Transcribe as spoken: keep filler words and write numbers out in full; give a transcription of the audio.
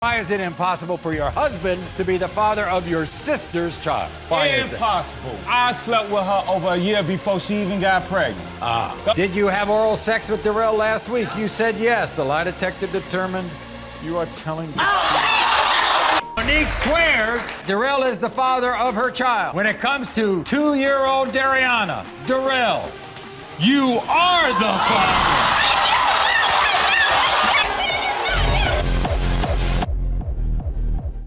Why is it impossible for your husband to be the father of your sister's child? Why is that? Impossible. I slept with her over a year before she even got pregnant. Ah. Did you have oral sex with Darrell last week? You said yes. The lie detector determined you are telling the truth. Monique swears Darrell is the father of her child. When it comes to two-year-old Dariana, Darrell, you are the father.